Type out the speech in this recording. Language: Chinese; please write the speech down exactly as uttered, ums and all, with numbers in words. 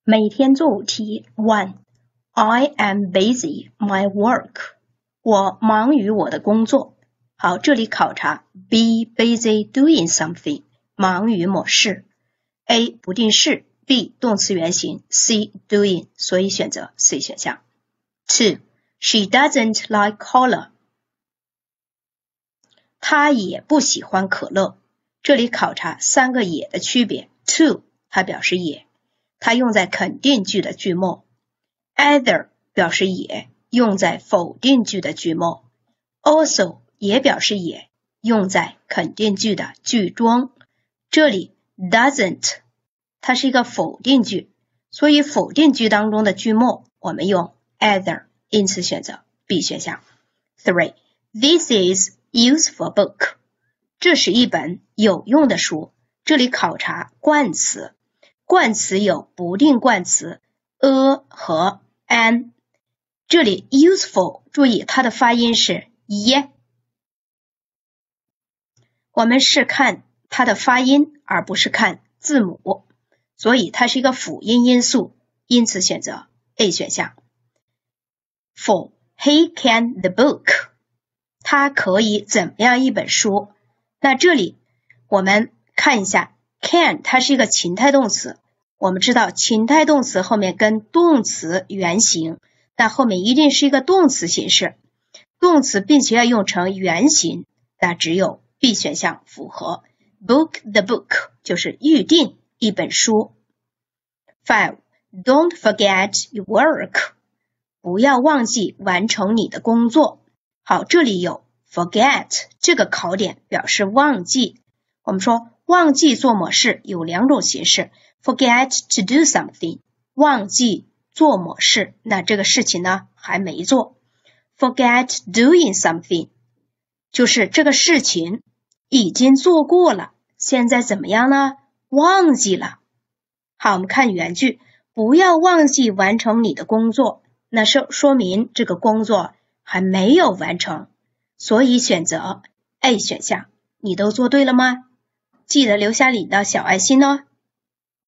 每天做五题。One, I am busy my work. 我忙于我的工作。好，这里考察 be busy doing something. 忙于某事。A 不定式 B 动词原形 C doing 所以选择 C 选项。Two, she doesn't like cola. 她也不喜欢可乐。这里考察三个也的区别。To 它表示也，它用在肯定句的句末。Either 表示也，用在否定句的句末。Also 也表示也，用在肯定句的句中。这里 doesn't 它是一个否定句，所以否定句当中的句末我们用 either， 因此选择 B 选项。Three, this is useful book. 这是一本有用的书。这里考察冠词，冠词有不定冠词 a 和 an。这里 useful 注意它的发音是 ye。我们是看它的发音而不是看字母，所以它是一个辅音因素，因此选择 A 选项。Four, he can the book. 他可以怎么样一本书？那这里我们看一下 can 它是一个情态动词，我们知道情态动词后面跟动词原形，那后面一定是一个动词形式，动词并且要用成原形，那只有 B 选项符合。Book the book 就是预定一本书。Five, don't forget your work. 不要忘记完成你的工作。好，这里有 forget 这个考点表示忘记。我们说忘记做某事有两种形式 forget to do something 忘记做某事，那这个事情呢还没做。 forget doing something 就是这个事情已经做过了，现在怎么样呢？忘记了。好，我们看原句，不要忘记完成你的工作，那是说明这个工作还没有完成，所以选择 A 选项。你都做对了吗？记得留下你的小爱心哦。